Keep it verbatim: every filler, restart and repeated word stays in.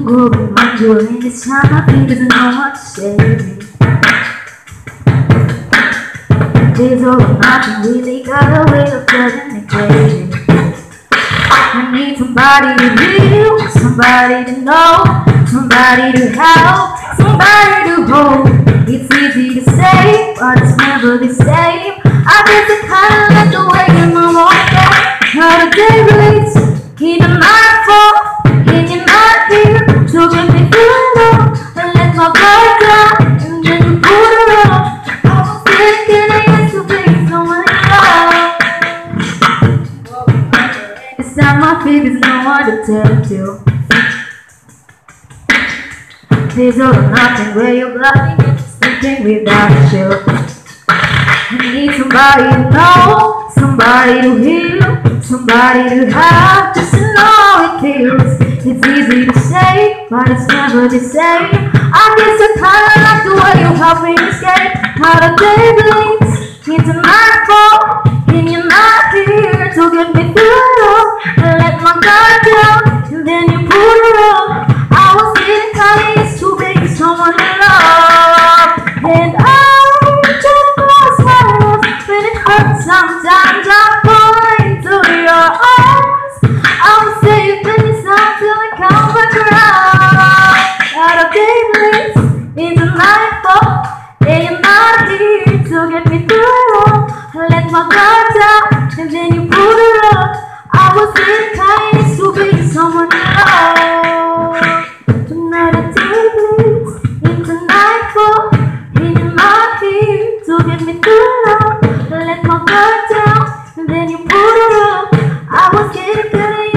go behind you, and this time my feet doesn't know what to say. Days over nothing really got a way of driving me crazy. I need somebody to heal, somebody to know, somebody to help, somebody to hold. It's easy to say, but it's never the same. I guess I kinda like the way your mom walked back. How the day bleeds, in the nightfall, and you're not here to get me through it all. And let my guard down, and then you put it up. I was thinking I used to be someone else. This time my feelings no one to tell to. There's all or nothing where you're blocking, sleeping without you. I need somebody to know, somebody to heal, somebody to have, just to know how it feels. It's easy to say, but it's never the same. I guess I kinda like the way you help me escape. How the day bleeds into nightfall, and you're not here to get me through it all. I let my guard down, and then you pulled it up. I was getting kinda used to being someone in love, and I just lost my love. When it hurts sometimes, I'm falling into your arms. I'm safe in this time till it comes back around. Out of day bleeds into nightfall, and you're not here to get me through it all. I let my guard down, and then you pulled it up. I was getting kinda used to being someone in love. Tonight the day bleeds into nightfall, and you're not here to get me through it all. I let my guard down, and then you pulled it up. I was getting kinda